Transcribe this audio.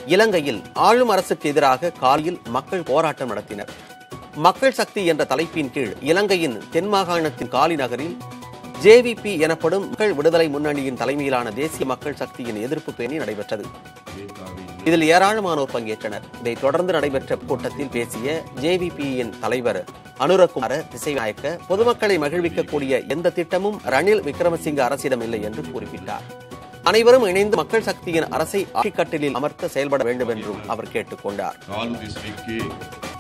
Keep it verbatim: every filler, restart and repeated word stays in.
இலங்கையில் ஆளும் அரசுக்கு எதிராக காலையில் மக்கள் போராட்டம் நடத்தினர். மக்கள் சக்தி என்ற தலைப்பின் கீழ் இலங்கையின் தென் மாகாணத்தின் காலி நகரில் ஜேவிபி எனப்படும் மக்கள் விடுதலை முன்னணியின் தலைமையிலான தேசிய மக்கள் சக்தியின் எதிர்ப்பு பேரணி நடைபெற்றது. இதில் ஏராளமானோர் பங்கேற்றனர். இதைத் தொடர்ந்து நடைபெற்ற கூட்டத்தில் பேசிய ஜேவிபியின் தலைவர் அனுரகுமார திசைநாயக்க, பொதுமக்களை மகிழ்விக்கக்கூடிய எந்த திட்டமும் ரணில் விக்ரமசிங்க அரசிடம் இல்லை என்று குறிப்பிட்டார். அனைவரும் இணைந்து மக்கள் சக்தியின் அரசை ஆட்சிக்கட்டிலில் அமர்த்த செயல்பட வேண்டும் என்றும் அவர் கேட்டுக் கொண்டார்.